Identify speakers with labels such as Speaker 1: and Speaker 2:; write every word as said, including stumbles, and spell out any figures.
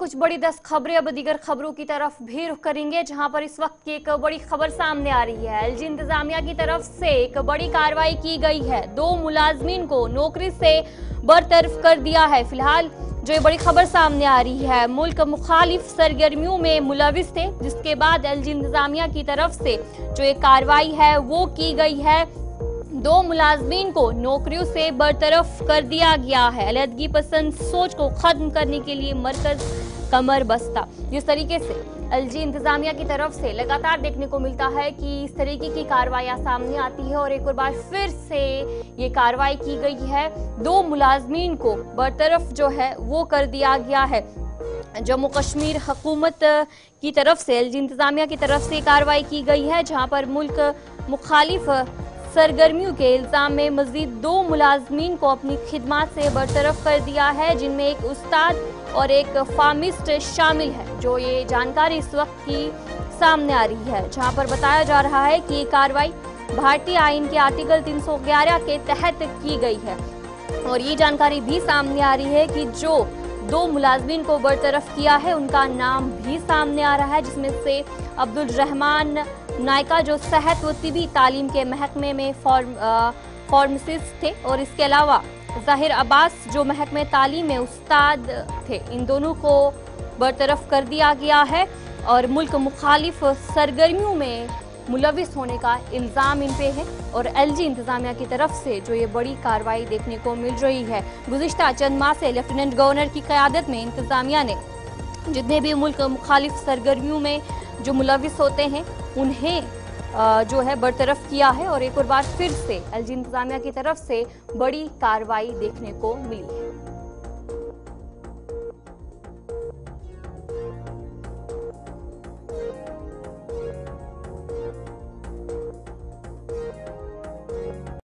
Speaker 1: कुछ बड़ी दस खबरें। अब दीगर खबरों की तरफ भी रुख करेंगे, जहां पर इस वक्त की एक बड़ी खबर सामने आ रही है। एलजी इंतजामिया की तरफ से एक बड़ी कार्रवाई की गई है। दो मुलाजमीन को नौकरी से बरतरफ कर दिया है। फिलहाल जो ये बड़ी खबर सामने आ रही है, मुल्क मुखालिफ सरगर्मियों में मुलविस थे, जिसके बाद एलजी इंतजामिया की तरफ से जो ये कार्रवाई है वो की गई है। दो मुलाजमीन को नौकरियों से बरतरफ कर दिया गया है। अलहदगी पसंद सोच को खत्म करने के लिए मरकज कमर बस्ता। जिस तरीके से एलजी इंतजामिया की तरफ से लगातार देखने को मिलता है कि इस तरीके की कार्रवाइयां सामने आती है और एक और बार फिर से ये कार्रवाई की गई है। दो मुलाजमीन को बरतरफ जो है वो कर दिया गया है। जम्मू कश्मीर हुकूमत की तरफ से एलजी इंतजामिया की तरफ से कार्रवाई की गई है, जहां पर मुल्क मुखालिफ सरगर्मियों के इल्जाम में मजीद दो मुलाजमीन को अपनी खिदमत से बरतरफ कर दिया है, जिनमें एक उस्ताद और एक फार्मिस्ट शामिल है। जो ये जानकारी इस वक्त की सामने आ रही है, जहां पर बताया जा रहा है कि ये कार्रवाई भारतीय आईन के आर्टिकल तीन सौ ग्यारह के तहत की गई है। और ये जानकारी भी सामने आ रही है कि जो दो मुलाजमीन को बरतरफ किया है उनका नाम भी सामने आ रहा है, जिसमें से अब्दुल रहमान नायका जो सेहत व तिबी तालीम के महकमे में फॉर्म फार्मासिस्ट थे, और इसके अलावा जाहिर अब्बास जो महकमे तालीम में उस्ताद थे। इन दोनों को बरतरफ कर दिया गया है और मुल्क मुखालिफ सरगर्मियों में मुलविस होने का इल्ज़ाम इन पे है। और एलजी इंतजामिया की तरफ से जो ये बड़ी कार्रवाई देखने को मिल रही है। गुज़िश्ता चंद माह से लेफ्टिनेंट गवर्नर की क़यादत में इंतजामिया ने जितने भी मुल्क मुखालिफ सरगर्मियों में जो मुलविस होते हैं उन्हें जो है बरतरफ किया है। और एक और बार फिर से एलजी इंतजामिया की तरफ से बड़ी कार्रवाई देखने को मिली है।